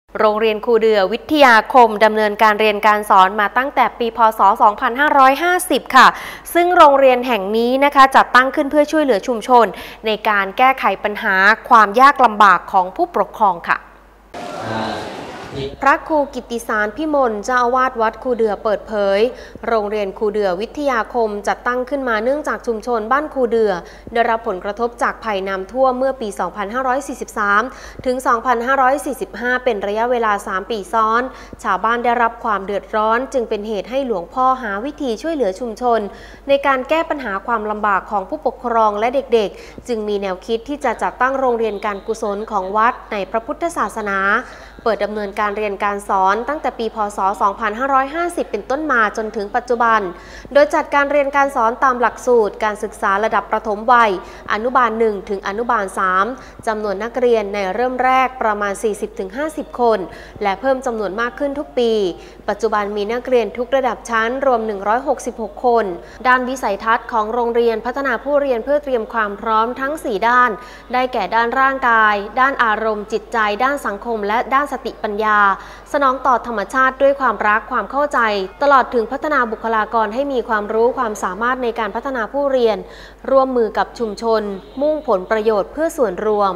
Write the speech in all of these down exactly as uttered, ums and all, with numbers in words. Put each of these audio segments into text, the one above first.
โรงเรียนครูเดือวิทยาคมดำเนินการเรียนการสอนมาตั้งแต่ปีพ.ศ. สองพันห้าร้อยห้าสิบ ค่ะซึ่งโรงเรียนแห่งนี้นะคะจัดตั้งขึ้นเพื่อช่วยเหลือชุมชนในการแก้ไขปัญหาความยากลำบากของผู้ปกครองค่ะพระครูกิตติสารพิมลเจ้าอาวาสวัดครูเดือเปิดเผยโรงเรียนครูเดือวิทยาคมจัดตั้งขึ้นมาเนื่องจากชุมชนบ้านครูเดือได้รับผลกระทบจากภัยน้ำท่วมเมื่อปี สองพันห้าร้อยสี่สิบสาม ถึง สองพันห้าร้อยสี่สิบห้า เป็นระยะเวลา สาม ปีซ้อนชาวบ้านได้รับความเดือดร้อนจึงเป็นเหตุให้หลวงพ่อหาวิธีช่วยเหลือชุมชนในการแก้ปัญหาความลำบากของผู้ปกครองและเด็กๆจึงมีแนวคิดที่จะจัดตั้งโรงเรียนการกุศลของวัดในพระพุทธศาสนาเปิดดำเนินการเรียนการสอนตั้งแต่ปีพ.ศ. สองพันห้าร้อยห้าสิบ เป็นต้นมาจนถึงปัจจุบันโดยจัดการเรียนการสอนตามหลักสูตรการศึกษาระดับประถมวัยอนุบาลหนึ่งถึงอนุบาลสามจำนวนนักเรียนในเริ่มแรกประมาณ สี่สิบถึงห้าสิบ คนและเพิ่มจำนวนมากขึ้นทุกปีปัจจุบันมีนักเรียนทุกระดับชั้นรวมหนึ่งร้อยหกสิบหกคนด้านวิสัยทัศน์ของโรงเรียนพัฒนาผู้เรียนเพื่อเตรียมความพร้อมทั้งสี่ด้านได้แก่ด้านร่างกายด้านอารมณ์จิตใจด้านสังคมและด้านสติปัญญาสนองต่อธรรมชาติด้วยความรักความเข้าใจตลอดถึงพัฒนาบุคลากรให้มีความรู้ความสามารถในการพัฒนาผู้เรียนร่วมมือกับชุมชนมุ่งผลประโยชน์เพื่อส่วนรวม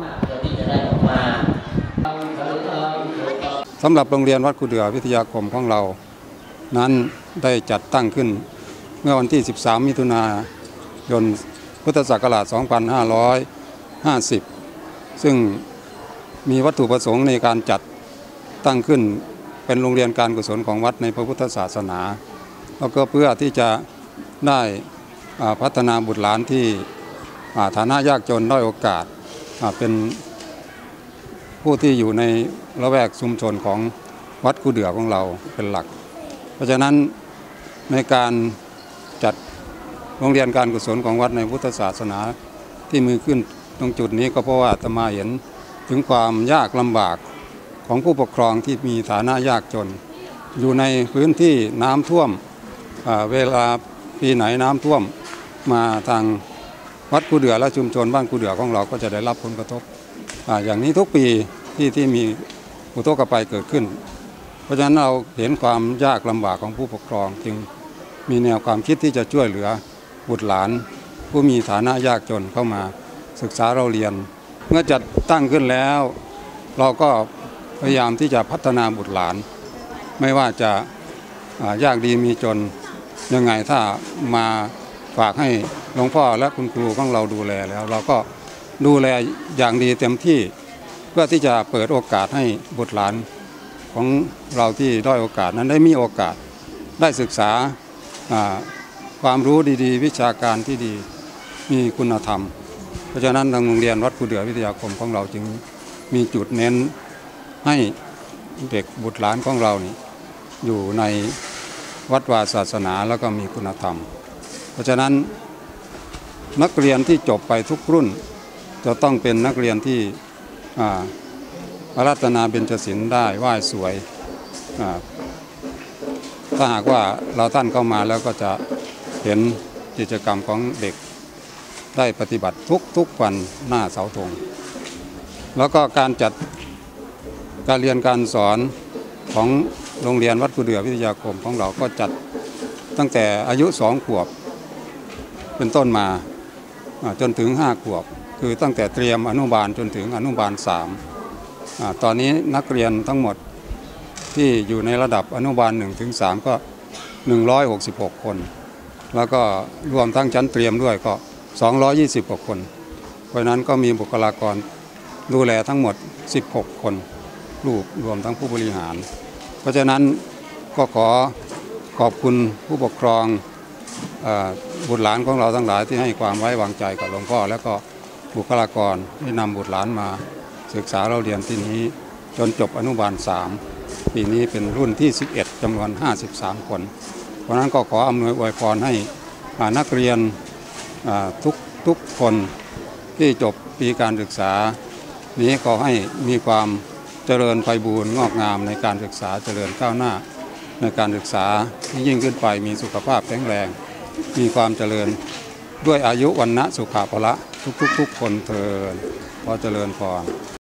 สำหรับโรงเรียนวัดครูเดือวิทยาคมของเรานั้นได้จัดตั้งขึ้นเมื่อวันที่สิบสามมิถุนายนพุทธศักราชสองพันห้าร้อยห้าสิบซึ่งมีวัตถุประสงค์ในการจัดตั้งขึ้นเป็นโรงเรียนการกุศลของวัดในพระพุทธศาสนาแล้วก็เพื่อที่จะได้พัฒนาบุตรหลานที่ฐานะยากจนด้อยโอกาสเป็นผู้ที่อยู่ในละแวกชุมชนของวัดครูเดือของเราเป็นหลักเพราะฉะนั้นในการจัดโรงเรียนการกุศลของวัดในพุทธศาสนาที่มีขึ้นตรงจุดนี้ก็เพราะว่าอาตมาเห็นถึงความยากลำบากของผู้ปกครองที่มีฐานะยากจนอยู่ในพื้นที่น้ำท่วมเวลาปีไหนน้ำท่วมมาทางวัดครูเดือและชุมชนบ้านครูเดือของเราก็จะได้รับผลกระทบอย่างนี้ทุกปีที่ที่มีอุทกภัยเกิดขึ้นเพราะฉะนั้นเราเห็นความยากลำบากของผู้ปกครองจึงมีแนวความคิดที่จะช่วยเหลือบุตรหลานผู้มีฐานะยากจนเข้ามาศึกษาเราเรียนเมื่อจัดตั้งขึ้นแล้วเราก็พยายามที่จะพัฒนาบุตรหลานไม่ว่าจะยากดีมีจนยังไงถ้ามาฝากให้หลวงพ่อและคุณครูของเราดูแลแล้วเราก็ดูแลอย่างดีเต็มที่เพื่อที่จะเปิดโอกาสให้บุตรหลานของเราที่ด้อยโอกาสนั้นได้มีโอกาสได้ศึกษาความรู้ดีๆวิชาการที่ดีมีคุณธรรมเพราะฉะนั้นทางโรงเรียนวัดครูเดือวิทยาคมของเราจึงมีจุดเน้นให้เด็กบุตรหลานของเรานี่อยู่ในวัดวาศาสนาแล้วก็มีคุณธรรมเพราะฉะนั้นนักเรียนที่จบไปทุกรุ่นจะต้องเป็นนักเรียนที่อารัตนาเบญจศีลได้ไหว้สวยถ้าหากว่าเราท่านเข้ามาแล้วก็จะเห็นกิจกรรมของเด็กได้ปฏิบัติทุกทุกวันหน้าเสาธงแล้วก็การจัดการเรียนการสอนของโรงเรียนวัดครูเดือวิทยาคมของเราก็จัดตั้งแต่อายุสองขวบเป็นต้นมาจนถึงห้าขวบคือตั้งแต่เตรียมอนุบาลจนถึงอนุบาลสามตอนนี้นักเรียนทั้งหมดที่อยู่ในระดับอนุบาลหนึ่งถึงสามก็หนึ่งร้อยหกสิบหกคนแล้วก็รวมทั้งชั้นเตรียมด้วยก็สองร้อยยี่สิบกว่าคนเพราะนั้นก็มีบุคลากรดูแลทั้งหมดสิบหกคนลูกรวมทั้งผู้บริหารเพราะฉะนั้นก็ขอขอบคุณผู้ปกครองบุตรหลานของเราทั้งหลายที่ให้ความไว้วางใจกับหลวงพ่อและก็บุคลากรที่นำบุตรหลานมาศึกษาเราเรียนที่นี้จนจบอนุบาลสามปีนี้เป็นรุ่นที่สิบเอ็ดจำนวนห้าสิบสามคนเพราะนั้นก็ขออำนวยอวยพรให้นักเรียนทุกทุกคนที่จบปีการศึกษานี้ขอให้มีความเจริญไพบูลย์งอกงามในการศึกษาเจริญก้าวหน้าในการศึกษาที่ยิ่งขึ้นไปมีสุขภาพแข็งแรงมีความเจริญด้วยอายุวรรณะสุขภาพละทุกๆ ทุกคนเถิดขอเจริญพร